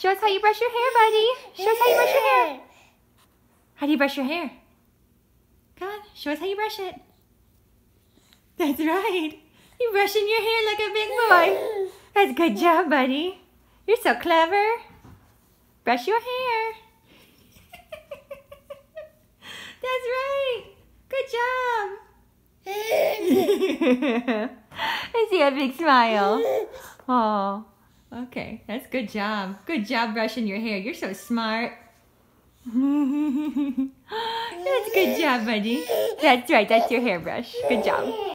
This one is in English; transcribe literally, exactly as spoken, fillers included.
Show us how you brush your hair, buddy. Show us how you brush your hair. How do you brush your hair? Come on, show us how you brush it. That's right. You're brushing your hair like a big boy. That's a good job, buddy. You're so clever. Brush your hair. That's right. Good job. I see a big smile. Oh, okay. That's good job. Good job brushing your hair. You're so smart. That's a good job, buddy. That's right. That's your hairbrush. Good job.